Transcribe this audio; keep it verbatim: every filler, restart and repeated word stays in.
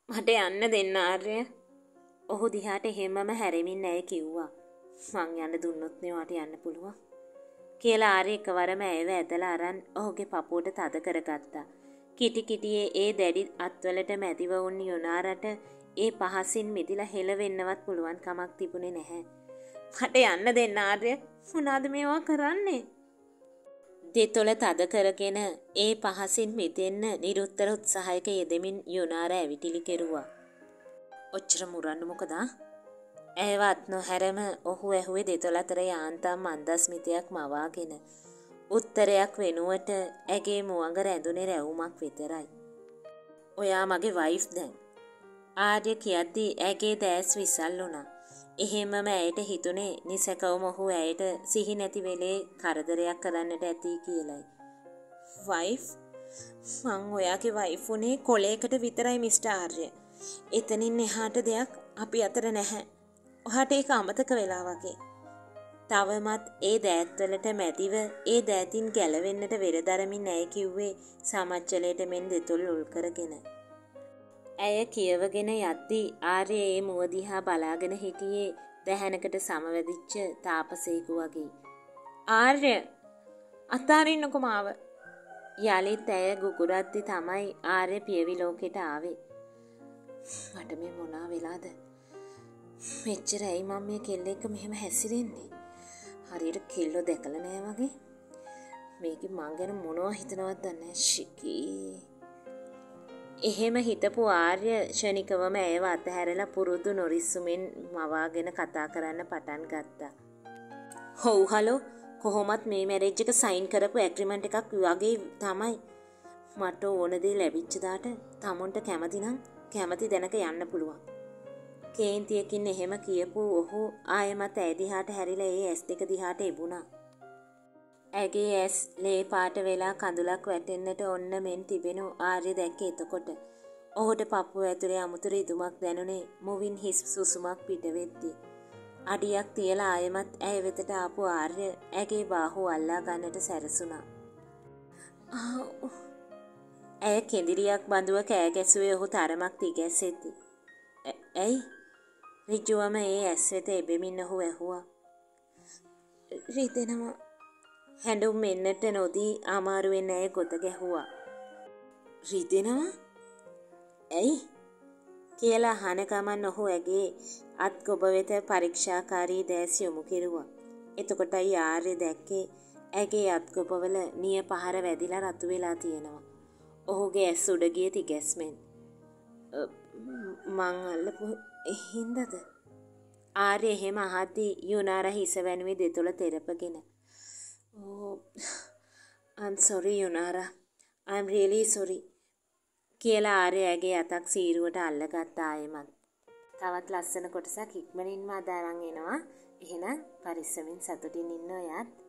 මට යන්න දෙන්න ආර්ය. ඔහු දිහාට එහෙමම හැරෙමින් ඇය කිව්වා. මං යන්න දුන්නොත් නේ ඔයාට යන්න පුළුවන්. කියලා ආර්ය එකවරම ඇයව ඇදලා අරන් ඔහුගේ පපුවට තද කරගත්තා. කිටි කිටියේ ඒ දැඩි අත්වලට මැදිව වුන් යුනාරට ඒ පහසින් මිදිලා හෙලවෙන්නවත් පුළුවන් කමක් තිබුණේ නැහැ. මට යන්න දෙන්න ආර්ය. මොනවාද මේවා කරන්නේ? දෙතොල තද කරගෙන ඒ පහසින් මිදෙන්න නිරුත්තර උත්සාහයක යෙදෙමින් යුනාර ඇවිටිලි කෙරුවා. ඔච්චර මුරන්න මොකද? ඇයවත් නොහැරම ඔහු ඇහුවේ දෙතොල අතර යාන්තම් මන්දස්මිතයක් මවාගෙන. උත්තරයක් වෙනුවට ඇගේ මුවඟ රැඳුනේ රැවුමක් විතරයි. ඔයා මගේ වයිෆ් දැන්. ආර්ය කියද්දී ඇගේ දැස් විසල් වුණා. එහෙමම ඇයට හිතුනේ නිසකවම ඔහු ඇයට සිහි නැති වෙලේ කරදරයක් කරන්නට ඇති කියලයි. වයිෆ්? මං ඔයාගේ වයිෆ් උනේ කොලයකට විතරයි මිස්ටර් ආර්ය. එතනින් එහාට දෙයක් අපි අතර නැහැ. ඔයාට ඒක අමතක වෙලා වගේ. තවමත් ඒ දෑත්වලට මැදිව ඒ දෑතින් ගැලවෙන්නට වෙරදරමින් ඇය කිව්වේ සමච්චලයට මෙන් දෙතුල් උල් කරගෙන. ඇය කියවගෙන යද්දී ආර්ය ඒ මුව දිහා බලාගෙන හිටියේ දැහැනකට සමවැදිච්ච තාපසේකු වගේ. ආර්ය අතාරින්නකො මාව. යලිත් ඇය ගුගුරද්දි තමයි ආර්ය පියවි ලෝකෙට ආවේ. මට මේ මොනා වෙලාද? මෙච්චර ඇයි මම මේ කෙල්ල එක්ක මෙහෙම හැසිරෙන්නේ? හරියට කෙල්ලෝ දැකලා නෑ වගේ. මේකේ මං ගැන මොනවා හිතනවද දන්නේ ශිකී. එහෙම හිතපු ආර්ය ශනිකවම ඇයව අතහැරලා පුරුදු නොරිස්සුමින් මවාගෙන කතා කරන්න පටන් ගත්තා. "හොව් හලෝ කොහොමත් මේ මැරේජ් එක සයින් කරපු ඇග්‍රීමන්ට් එකක් වගේ තමයි. මට ඕන දේ ලැබිච්ච දාට තමුන්ට කැමති නම් කැමති දැනක යන්න පුළුවන්." කේන්තියකින් එහෙම කියපු ඔහු ආයෙමත් ඇය දිහාට හැරිලා ඒ ඇස් දෙක දිහාට එබුණා. ඇගේ ඇස් ලේ පාට වෙලා කඳුලක් වැටෙන්නට ඔන්න මෙන් තිබෙනු ආර්ය දැක්කේ එතකොට. ඔහුට පපුව ඇතුලේ අමුතු රිදුමක් දැනුනේ මුවින් හිස් සුසුමක් පිටවෙද්දී. අඩියක් තියලා ආයෙමත් ඇය වෙතට ආපු ආර්ය ඇගේ බාහුව අල්ලා ගන්නට සැරසුණා. ඇය කෙඳිරියක් බඳුව කෑ ගැසුවේ ඔහු තරමක් තිගැස්සෙද්දී. "ඇයි?" ඍජුවම ඒ ඇස් වෙත එබෙමින් ඔහු ඇහුවා. "රිදෙනවා." හැඬුම් මෙන්නට නොදී අමාරුවෙන් ඇය ගොත ගැහුවා. "රිදෙනවා? ඇයි?" කියලා අහන ගමන් ඔහු ඇගේ අත් ගොබ වෙත පරීක්ෂාකාරී දැස් යොමු කෙරුවා. එතකොටයි ආර්ය දැක්කේ ඇගේ අත් ගොබවල නිය පහර වැදිලා රතු වෙලා තියෙනවා. ඔහුගේ ඇස් උඩ ගිය තිගැස්මෙන්. "මං අල්ලපු හින්දද?" ආර්ය එහෙම අහද්දී යුනාර හිස වැනුවේ දෙතොල තෙරපගෙන. "Oh, I'm sorry Yunara. I'm really sorry." කියලා ආර්ය ඇගේ අතක් සීරුවට අල්ලගත්තා ආයෙමත්. තවත් ලස්සන කොටසක් ඉක්මනින්ම අදාරන් එනවා. එහෙනම් පරිස්සමින් සතුටින් ඉන්න ඔයත්.